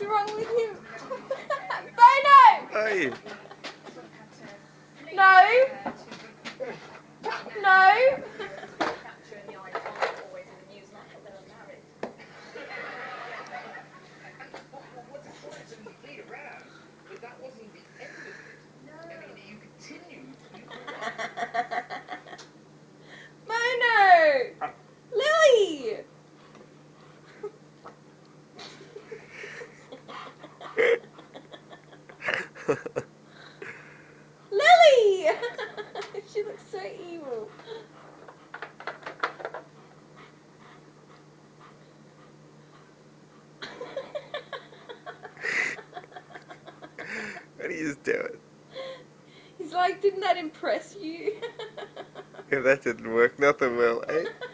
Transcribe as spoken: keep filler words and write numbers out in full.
wrong with him? Bono! Hey. No! No! Bono! Lily! Lily! She looks so evil. How do you just do it? He's like, didn't that impress you? If that didn't work, nothing will, eh?